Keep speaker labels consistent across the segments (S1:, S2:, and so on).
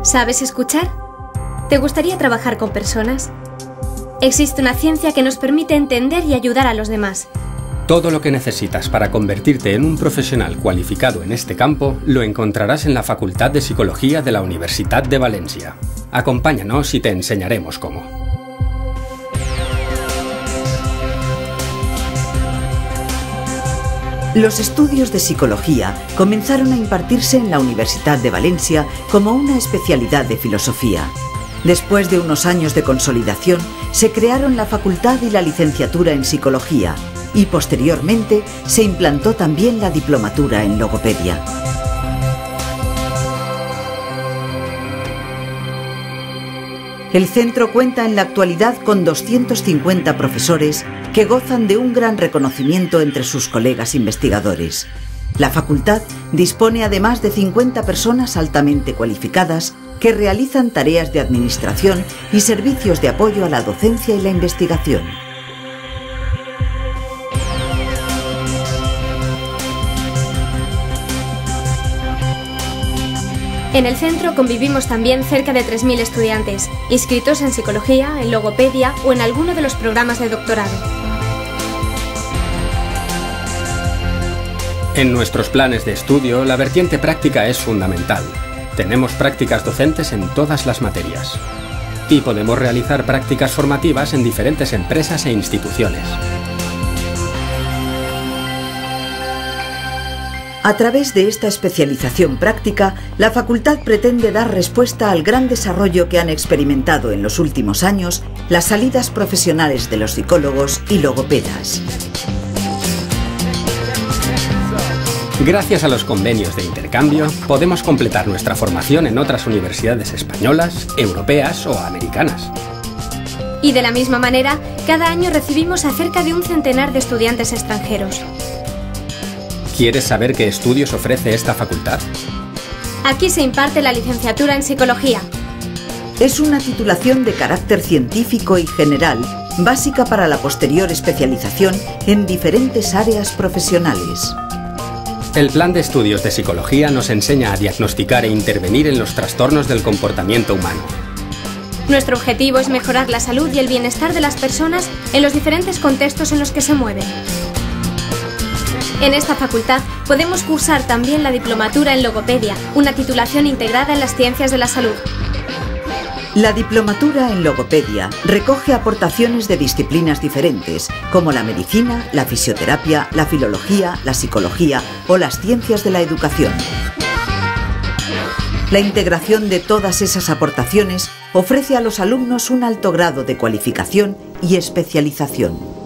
S1: ¿Sabes escuchar? ¿Te gustaría trabajar con personas? Existe una ciencia que nos permite entender y ayudar a los demás.
S2: Todo lo que necesitas para convertirte en un profesional cualificado en este campo lo encontrarás en la Facultad de Psicología de la Universitat de Valencia. Acompáñanos y te enseñaremos cómo.
S3: Los estudios de psicología comenzaron a impartirse en la Universitat de Valencia como una especialidad de filosofía. Después de unos años de consolidación, se crearon la facultad y la licenciatura en psicología y posteriormente se implantó también la diplomatura en logopedia. El centro cuenta en la actualidad con 250 profesores que gozan de un gran reconocimiento entre sus colegas investigadores. La facultad dispone además de 50 personas altamente cualificadas que realizan tareas de administración y servicios de apoyo a la docencia y la investigación.
S1: En el centro convivimos también cerca de 3.000 estudiantes, inscritos en psicología, en logopedia o en alguno de los programas de doctorado.
S2: En nuestros planes de estudio, la vertiente práctica es fundamental. Tenemos prácticas docentes en todas las materias. Y podemos realizar prácticas formativas en diferentes empresas e instituciones.
S3: A través de esta especialización práctica, la facultad pretende dar respuesta al gran desarrollo que han experimentado en los últimos años las salidas profesionales de los psicólogos y logopedas.
S2: Gracias a los convenios de intercambio, podemos completar nuestra formación en otras universidades españolas, europeas o americanas.
S1: Y de la misma manera, cada año recibimos a cerca de un centenar de estudiantes extranjeros.
S2: ¿Quieres saber qué estudios ofrece esta facultad?
S1: Aquí se imparte la licenciatura en psicología.
S3: Es una titulación de carácter científico y general, básica para la posterior especialización en diferentes áreas profesionales.
S2: El plan de estudios de psicología nos enseña a diagnosticar e intervenir en los trastornos del comportamiento humano.
S1: Nuestro objetivo es mejorar la salud y el bienestar de las personas en los diferentes contextos en los que se mueven. En esta facultad podemos cursar también la diplomatura en logopedia, una titulación integrada en las ciencias de la salud.
S3: La diplomatura en logopedia recoge aportaciones de disciplinas diferentes, como la medicina, la fisioterapia, la filología, la psicología o las ciencias de la educación. La integración de todas esas aportaciones ofrece a los alumnos un alto grado de cualificación y especialización.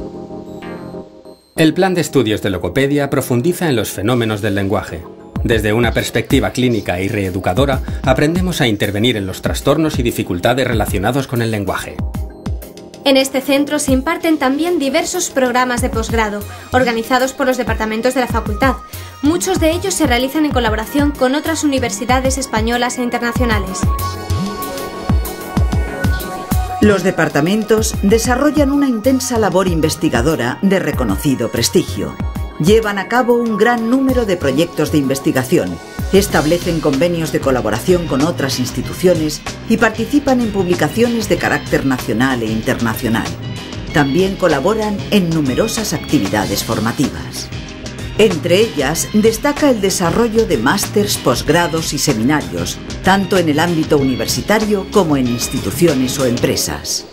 S2: El plan de estudios de logopedia profundiza en los fenómenos del lenguaje. Desde una perspectiva clínica y reeducadora, aprendemos a intervenir en los trastornos y dificultades relacionados con el lenguaje.
S1: En este centro se imparten también diversos programas de posgrado, organizados por los departamentos de la facultad. Muchos de ellos se realizan en colaboración con otras universidades españolas e internacionales.
S3: Los departamentos desarrollan una intensa labor investigadora de reconocido prestigio. Llevan a cabo un gran número de proyectos de investigación, establecen convenios de colaboración con otras instituciones y participan en publicaciones de carácter nacional e internacional. También colaboran en numerosas actividades formativas. Entre ellas destaca el desarrollo de másters, posgrados y seminarios, tanto en el ámbito universitario como en instituciones o empresas.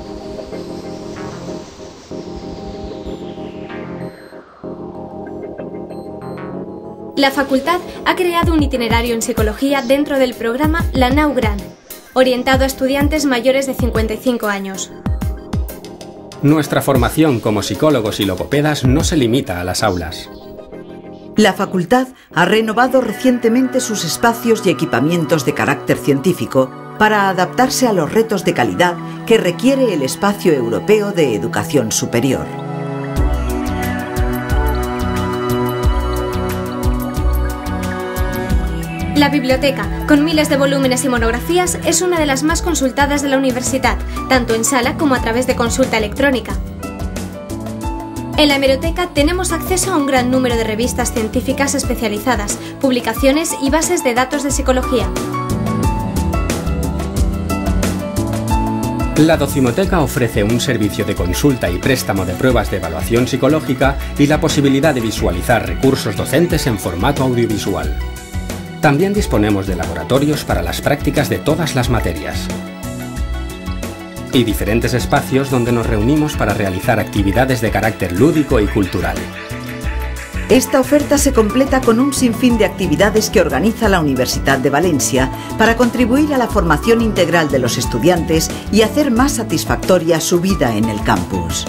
S1: La facultad ha creado un itinerario en psicología dentro del programa La Nau Gran, orientado a estudiantes mayores de 55 años.
S2: Nuestra formación como psicólogos y logopedas no se limita a las aulas.
S3: La facultad ha renovado recientemente sus espacios y equipamientos de carácter científico para adaptarse a los retos de calidad que requiere el espacio europeo de educación superior.
S1: La biblioteca, con miles de volúmenes y monografías, es una de las más consultadas de la universidad, tanto en sala como a través de consulta electrónica. En la hemeroteca tenemos acceso a un gran número de revistas científicas especializadas, publicaciones y bases de datos de psicología.
S2: La Docimoteca ofrece un servicio de consulta y préstamo de pruebas de evaluación psicológica y la posibilidad de visualizar recursos docentes en formato audiovisual. También disponemos de laboratorios para las prácticas de todas las materias y diferentes espacios donde nos reunimos para realizar actividades de carácter lúdico y cultural.
S3: Esta oferta se completa con un sinfín de actividades que organiza la Universidad de Valencia para contribuir a la formación integral de los estudiantes y hacer más satisfactoria su vida en el campus.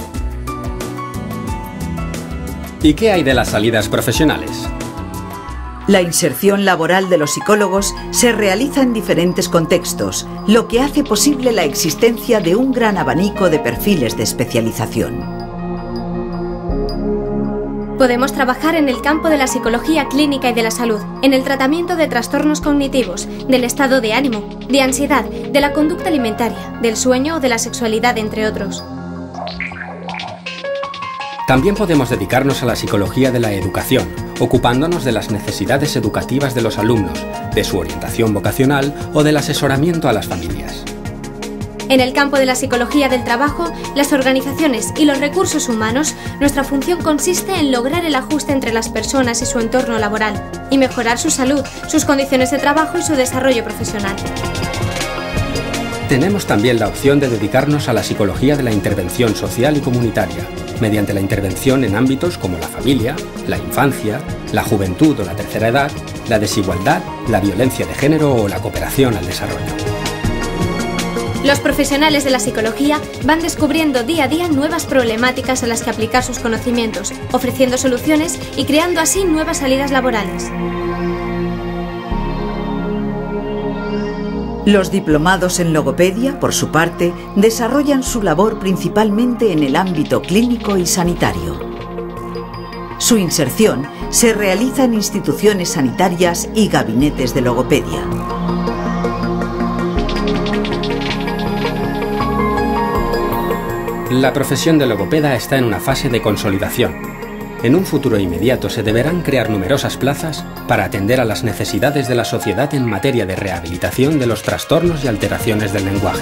S2: ¿Y qué hay de las salidas profesionales?
S3: La inserción laboral de los psicólogos se realiza en diferentes contextos, lo que hace posible la existencia de un gran abanico de perfiles de especialización.
S1: Podemos trabajar en el campo de la psicología clínica y de la salud, en el tratamiento de trastornos cognitivos, del estado de ánimo, de ansiedad, de la conducta alimentaria, del sueño o de la sexualidad, entre otros.
S2: También podemos dedicarnos a la psicología de la educación, ocupándonos de las necesidades educativas de los alumnos, de su orientación vocacional o del asesoramiento a las familias.
S1: En el campo de la psicología del trabajo, las organizaciones y los recursos humanos, nuestra función consiste en lograr el ajuste entre las personas y su entorno laboral y mejorar su salud, sus condiciones de trabajo y su desarrollo profesional.
S2: Tenemos también la opción de dedicarnos a la psicología de la intervención social y comunitaria, mediante la intervención en ámbitos como la familia, la infancia, la juventud o la tercera edad, la desigualdad, la violencia de género o la cooperación al desarrollo.
S1: Los profesionales de la psicología van descubriendo día a día nuevas problemáticas a las que aplicar sus conocimientos, ofreciendo soluciones y creando así nuevas salidas laborales.
S3: Los diplomados en logopedia, por su parte, desarrollan su labor principalmente en el ámbito clínico y sanitario. Su inserción se realiza en instituciones sanitarias y gabinetes de logopedia.
S2: La profesión de logopeda está en una fase de consolidación. En un futuro inmediato se deberán crear numerosas plazas para atender a las necesidades de la sociedad en materia de rehabilitación de los trastornos y alteraciones del lenguaje.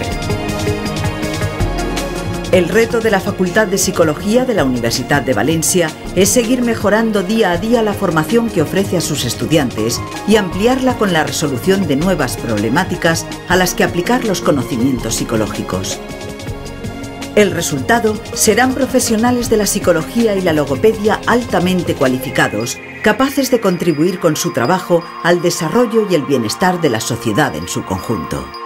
S3: El reto de la Facultad de Psicología de la Universidad de Valencia es seguir mejorando día a día la formación que ofrece a sus estudiantes y ampliarla con la resolución de nuevas problemáticas a las que aplicar los conocimientos psicológicos. El resultado serán profesionales de la psicología y la logopedia altamente cualificados, capaces de contribuir con su trabajo al desarrollo y el bienestar de la sociedad en su conjunto.